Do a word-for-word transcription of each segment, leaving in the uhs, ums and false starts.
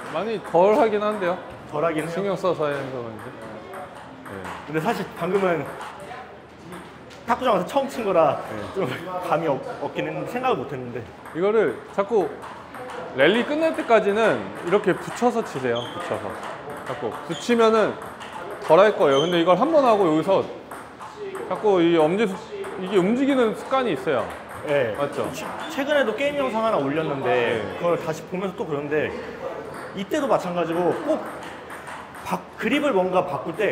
많이 덜 하긴 한데요. 덜 하긴 해요. 신경 써서 해서 그런지. 네. 근데 사실 방금은 탁구장 와서 처음 친 거라 좀 감이 없, 없긴 했는데 생각을 못 했는데. 이거를 자꾸 랠리 끝날 때까지는 이렇게 붙여서 치세요. 붙여서. 자꾸 붙이면은 덜 할 거예요. 근데 이걸 한 번 하고 여기서 자꾸 이 엄지 이게 움직이는 습관이 있어요. 네. 맞죠? 취, 최근에도 게임 영상 하나 올렸는데 네. 그걸 다시 보면서 또 그런데 이때도 마찬가지고 꼭 바, 그립을 뭔가 바꿀 때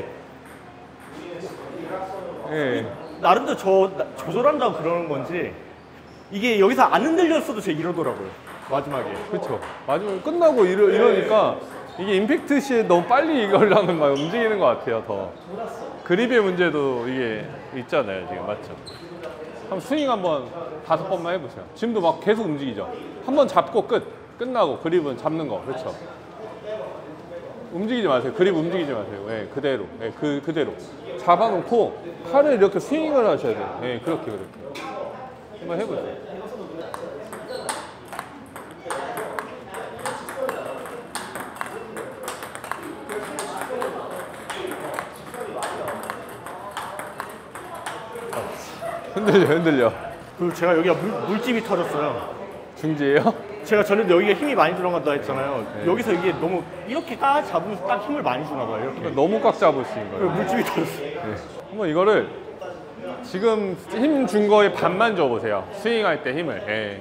예. 나름대로 저, 나, 조절한다고 그러는 건지 이게 여기서 안 흔들렸어도 제 이러더라고요. 마지막에. 그렇죠. 마지막에 끝나고 이러, 이러니까 이게 임팩트 시에 너무 빨리 이걸랑은 막 움직이는 것 같아요. 더 그립의 문제도 이게 있잖아요. 지금 맞죠? 한번 스윙 한번 다섯 번만 해보세요. 지금도 막 계속 움직이죠. 한번 잡고 끝 끝나고 그립은 잡는 거. 그렇죠. 움직이지 마세요. 그립 움직이지 마세요. 예, 그대로. 예, 그 그대로 잡아놓고 팔을 이렇게 스윙을 하셔야 돼요. 예, 그렇게 그렇게. 한번 해보세요. 흔들려 흔들려. 그리고 제가 여기가 물, 물집이 터졌어요. 중지예요? 제가 전에도 여기가 힘이 많이 들어간다 했잖아요. 네. 여기서 이게 너무 이렇게 딱 잡으면서 딱 힘을 많이 주나 봐요. 이렇게. 그러니까 너무 꽉 잡으신 거예요. 물집이 터졌어요. 네. 한번 이거를 지금 힘 준 거의 반만 줘보세요. 스윙할 때 힘을. 예.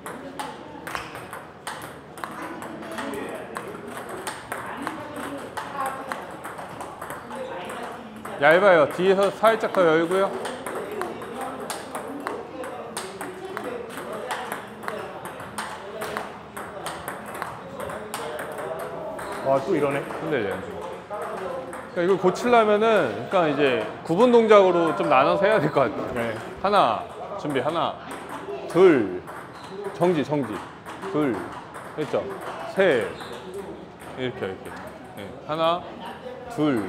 얇아요. 뒤에서 살짝 더 열고요. 아, 또 이러네. 흔들려요. 그러니까 이걸 고치려면은, 그러니까 이제 구분 동작으로 좀 나눠서 해야 될 것 같아요. 네. 하나, 준비, 하나, 둘, 정지, 정지, 둘, 됐죠? 셋, 이렇게, 이렇게. 네. 하나, 둘,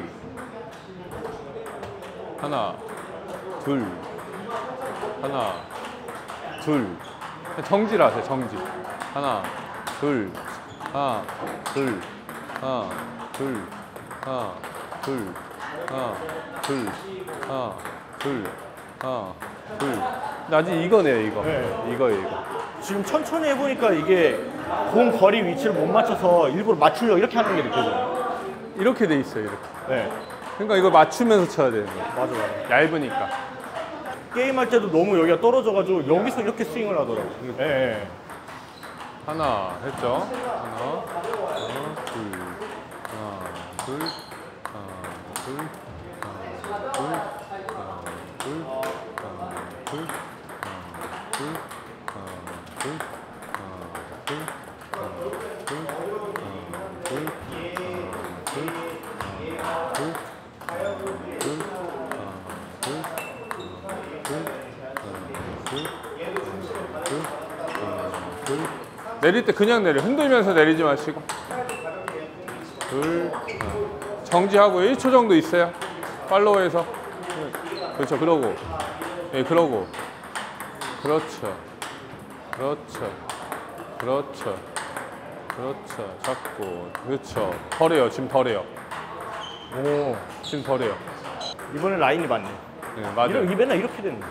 하나, 둘, 하나, 둘. 정지를 하세요, 정지. 하나, 둘, 하나, 둘, 하나, 둘, 하나, 둘, 하나, 둘, 하나, 둘, 하나, 둘. 근데 아직 이거네요, 이거. 네. 이거예요, 이거. 지금 천천히 해보니까 이게 공 거리 위치를 못 맞춰서 일부러 맞추려고 이렇게 하는 게 느껴져요. 이렇게 돼 있어요, 이렇게. 네. 그러니까 이걸 맞추면서 쳐야 되는 거예요. 맞아, 맞아. 얇으니까. 게임할 때도 너무 여기가 떨어져가지고 여기서 이렇게 스윙을 하더라고요. 네. 네. 하나 했죠? 하나, 하나, 둘, 하나, 둘, 하나, 둘, 하나, 둘, 하나, 둘, 하나, 둘, 하나, 둘, 하나, 둘, 하나, 둘, 하나, 둘, 하나, 둘, 하나, 둘, 하나, 둘, 둘, 내릴 때 그냥 내려. 흔들면서 내리지 마시고. 둘, 하나. 정지하고 일 초 정도 있어요. 팔로우에서. 그렇죠. 그러고. 예, 그러고. 그렇죠. 그렇죠. 그렇죠. 그렇죠. 잡고. 그렇죠. 덜해요. 지금 덜해요. 오, 지금 덜해요. 이번에 라인이 맞네. 네, 맞아요. 이런, 이 맨날 이렇게 됐네.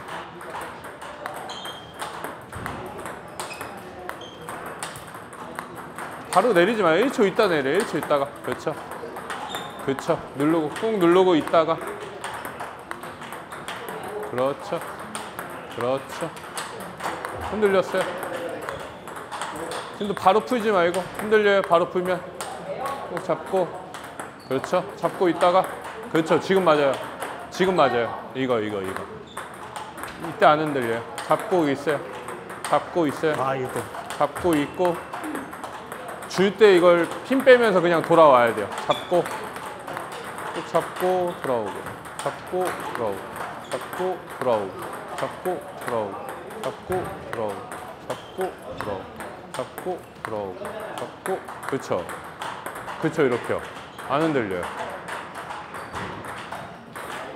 바로 내리지 마요. 일 초 있다 내려. 일 초 있다가. 그렇죠. 그렇죠. 누르고 꾹 누르고 있다가. 그렇죠. 그렇죠. 흔들렸어요. 지금도 바로 풀지 말고 흔들려요. 바로 풀면 꼭 잡고. 그렇죠. 잡고 있다가. 그렇죠. 지금 맞아요. 지금 맞아요. 이거 이거 이거. 이때 안 흔들려요. 잡고 있어요. 잡고 있어요. 아, 이거. 잡고 있고. 줄 때 이걸 힘 빼면서 그냥 돌아와야 돼요. 잡고, 꼭 잡고 돌아오고, 잡고 돌아오고, 잡고 돌아오고, 잡고 돌아오고, 잡고 돌아오고, 잡고 돌아오고, 잡고 돌아오고, 잡고. 그렇죠. 그렇죠. 이렇게요. 안 흔들려요.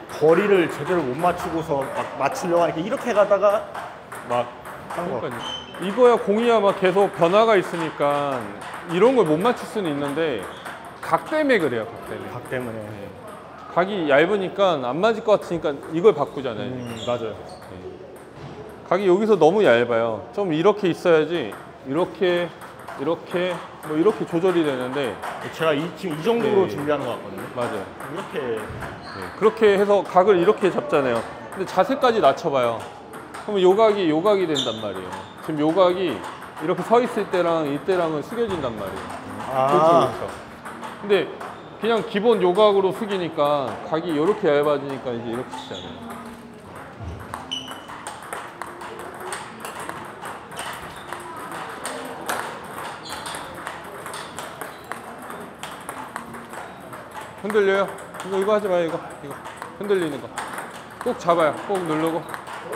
거리를 제대로 못 맞추고서 막 맞추려고 하니까 이렇게 가다가 막 한 거. 그러니까요. 이거야 공이야 막 계속 변화가 있으니까 이런 걸 못 맞출 수는 있는데 각 때문에 그래요. 각 때문에. 각 때문에. 네. 각이 얇으니까 안 맞을 것 같으니까 이걸 바꾸잖아요. 음, 맞아요. 각이 여기서 너무 얇아요. 좀 이렇게 있어야지 이렇게 이렇게 뭐 이렇게 조절이 되는데 제가 이, 지금 이 정도로 네. 준비하는 것 같거든요. 맞아요. 이렇게 네. 그렇게 해서 각을 이렇게 잡잖아요. 근데 자세까지 낮춰봐요. 그러면 요각이 요각이 된단 말이에요. 지금 요각이 이렇게 서 있을 때랑 이때랑은 숙여진단 말이에요. 아. 그렇죠, 그렇죠. 근데 그냥 기본 요각으로 숙이니까 각이 이렇게 얇아지니까 이제 이렇게 치잖아요. 흔들려요? 이거 이거 하지 마요. 이거 이거 흔들리는 거 꼭 잡아요. 꼭 누르고.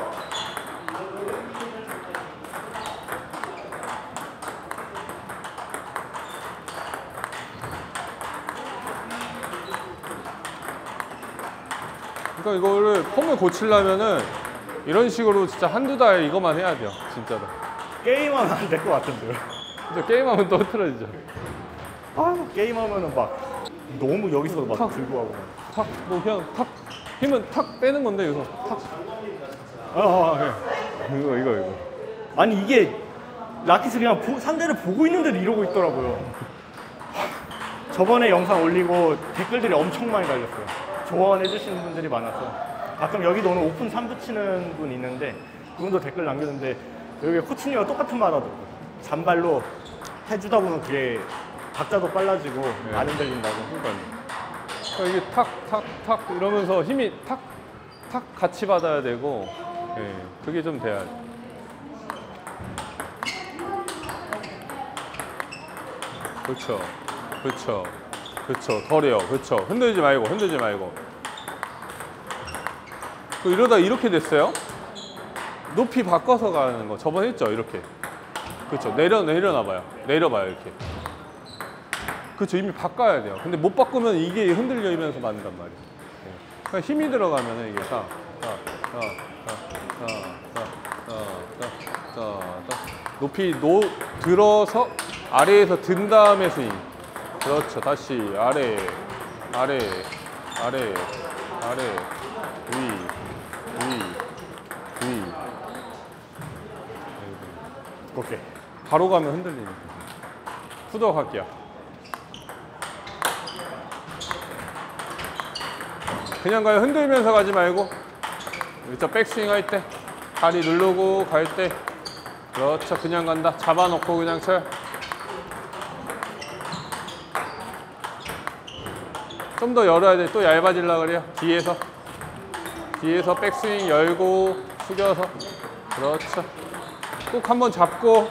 그러니까 이거를 폼을 고치려면은 이런 식으로 진짜 한두 달 이거만 해야 돼요. 진짜로. 게임하면 안 될 것 같은데요. 진짜 게임하면 또 흐트러지죠. 아, 게임하면은 막 너무 여기서 막 탁. 들고 하고. 탁, 뭐 그냥 탁 힘은 탁 빼는 건데 여기서 탁. 아, 아, 예. 이거 이거 이거. 아니 이게 라켓을 그냥 보- 상대를 보고 있는데도 이러고 있더라고요. 저번에 영상 올리고 댓글들이 엄청 많이 달렸어요. 조언해 주시는 분들이 많아서. 가끔 여기도 오늘 오픈 삼 부 치는 분 있는데 그분도 댓글 남겼는데 여기 코치님과 똑같은 말 하더라고요. 잔발로 해주다 보면 그게 박자도 빨라지고 네. 안 흔들린다고. 그러니까요. 그러니까 이게 탁 탁 탁 이러면서 힘이 탁 탁 같이 받아야 되고, 예, 그게 좀 돼야 돼. 그렇죠, 그렇죠, 그렇죠. 덜해요, 그렇죠. 흔들지 말고, 흔들지 말고. 그 이러다 이렇게 됐어요? 높이 바꿔서 가는 거 저번에 했죠, 이렇게. 그렇죠. 내려 내려놔봐요. 내려봐요, 이렇게. 그렇죠. 이미 바꿔야 돼요. 근데 못 바꾸면 이게 흔들리면서 맞는단 말이에요. 네. 그러니까 힘이 들어가면은 이게 딱, 딱, 딱, 딱, 딱, 딱, 딱, 딱, 딱. 높이 노 들어서 아래에서 든 다음에 스윙. 그렇죠. 다시 아래, 아래, 아래, 아래, 위, 위, 위. 오케이. 바로 가면 흔들리니까. 푸더 갈게요. 그냥 가요. 흔들면서 가지 말고. 일단 백스윙 할 때 다리 누르고 갈 때. 그렇죠. 그냥 간다. 잡아놓고 그냥 쳐요. 좀 더 열어야 돼. 또 얇아지려고 그래요. 뒤에서. 뒤에서 백스윙 열고 숙여서. 그렇죠. 꼭 한번 잡고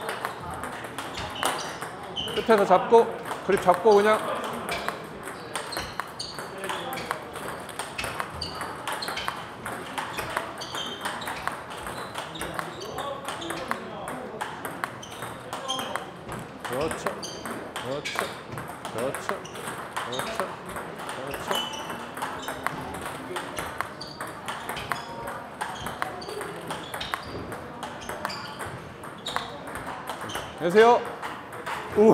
끝에서 잡고 그립 잡고 그냥 그렇죠. 그렇죠. 그렇죠. 그렇죠. 그렇죠. 안녕하세요. 우.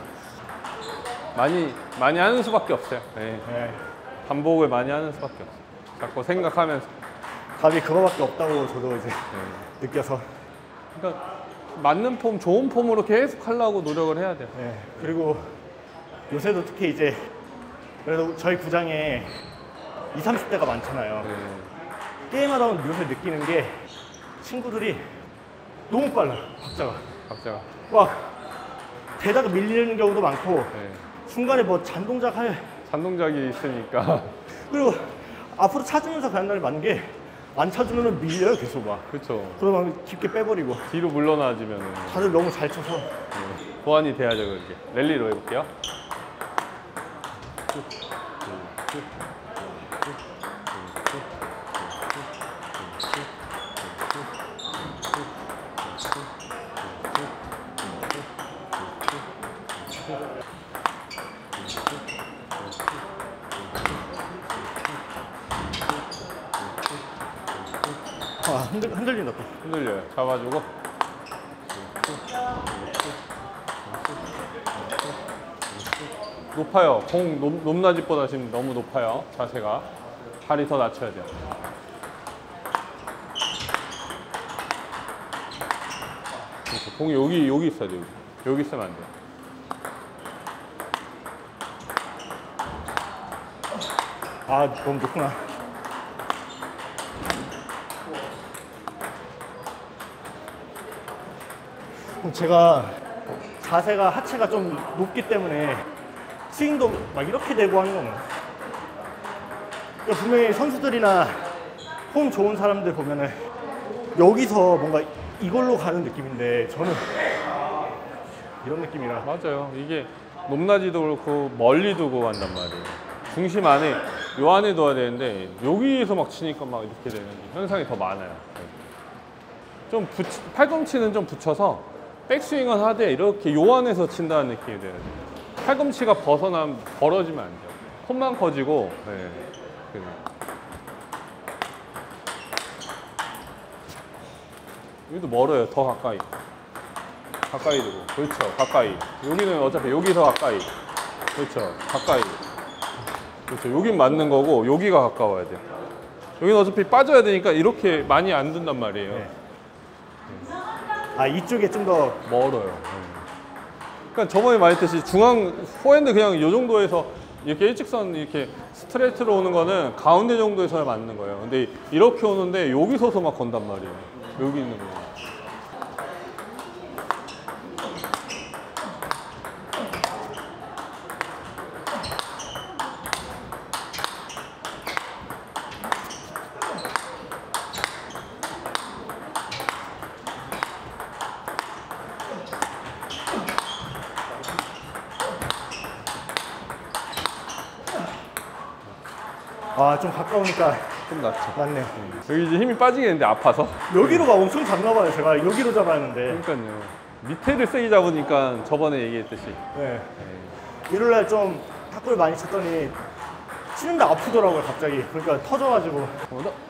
많이 많이 하는 수밖에 없어요. 네. 네. 반복을 많이 하는 수밖에 없어요. 자꾸 생각하면서. 답이 그거밖에 없다고 저도 이제 네. 느껴서. 그러니까 맞는 폼, 좋은 폼으로 계속 하려고 노력을 해야 돼요. 네. 그리고 요새도 특히 이제 그래도 저희 구장에 이십, 삼십 대가 많잖아요. 네. 게임하다 보면 요새 느끼는 게 친구들이 너무 빨라요. 박자가. 박자가. 막 대다가 밀리는 경우도 많고 네. 중간에 뭐 잔동작 할 잔동작이 있으니까. 그리고 앞으로 찾으면서 가는 날이 많은 게 안 찾으면 밀려요 계속 막. 그렇죠. 그러면 깊게 빼버리고 뒤로 물러나지면은 다들 너무 잘 쳐서 네. 보완이 돼야죠, 그렇게. 랠리로 해볼게요. 아, 흔들, 흔들린다 또. 흔들려요. 잡아주고. 높아요. 공 높, 높낮이보다 지금 너무 높아요. 자세가. 발이 더 낮춰야 돼요. 그렇죠. 공이 여기 여기 있어야 돼요. 여기, 여기 있으면 안 돼요. 아, 너무 높구나. 그럼 제가 자세가 하체가 좀 높기 때문에 스윙도 막 이렇게 되고 하는 건가요? 그러니까 분명히 선수들이나 폼 좋은 사람들 보면은 여기서 뭔가 이걸로 가는 느낌인데 저는 이런 느낌이라. 맞아요. 이게 높낮이도 그렇고 멀리 두고 간단 말이에요. 중심 안에 요 안에 둬야 되는데 여기에서 막 치니까 막 이렇게 되는 현상이 더 많아요. 좀 붙, 팔꿈치는 좀 붙여서 백스윙은 하되 이렇게 요 안에서 친다는 느낌이 돼요. 팔꿈치가 벗어나면 벌어지면 안 돼요. 폼만 커지고. 네. 여기도 멀어요. 더 가까이. 가까이 두고. 그렇죠. 가까이. 여기는 어차피 여기서 가까이. 그렇죠. 가까이. 그렇죠. 여긴 맞는 거고 여기가 가까워야 돼요. 여기는 어차피 빠져야 되니까 이렇게 많이 안 든단 말이에요. 네. 아, 이쪽에 좀 더 멀어요. 그러니까 저번에 말했듯이 중앙 포핸드 그냥 이 정도에서 이렇게 일직선 이렇게 스트레이트로 오는 거는 가운데 정도에서야 맞는 거예요. 근데 이렇게 오는데 여기 서서 막 건단 말이에요. 여기 있는 거. 아, 좀 가까우니까 좀 낫죠. 맞네요. 여기 이제 힘이 빠지겠는데 아파서. 여기로 막 엄청 잡나 봐요. 제가 여기로 잡아야 하는데. 그러니까요. 밑에를 세게 잡으니까 저번에 얘기했듯이. 네. 일요일 날 좀 탁구를 많이 쳤더니 치는데 아프더라고요, 갑자기. 그러니까 터져가지고. 어, 나...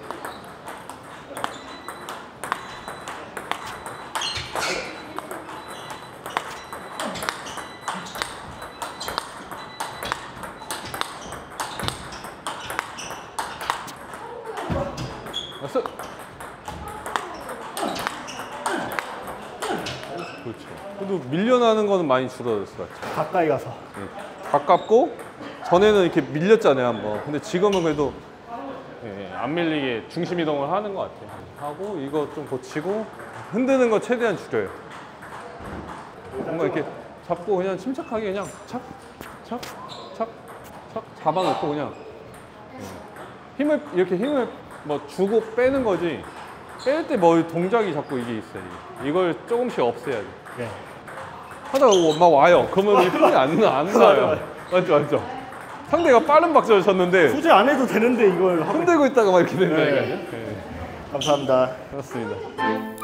왔어. 그렇죠. 그래도 밀려나는 거는 많이 줄어들었을 것 같아요. 가까이 가서. 네. 가깝고 전에는 이렇게 밀렸잖아요 한번. 근데 지금은 그래도 예, 안 밀리게 중심 이동을 하는 것 같아요. 하고 이거 좀 고치고 흔드는 거 최대한 줄여요. 뭔가 이렇게 잡고 그냥 침착하게 그냥 착, 착, 착, 착 잡아놓고 그냥 예. 힘을 이렇게 힘을 뭐 주고 빼는 거지. 뺄 때 뭐 동작이 자꾸 이게 있어요. 이걸 조금씩 없애야 돼. 네. 하다가 막 와요. 그러면 힘이 안, 나, 안 나요. 맞죠, 맞죠. 상대가 빠른 박자를 쳤는데 소재 안 해도 되는데 이걸 하고 흔들고 있다가 막 이렇게 된다니까요. 네. 네. 감사합니다. 그렇습니다.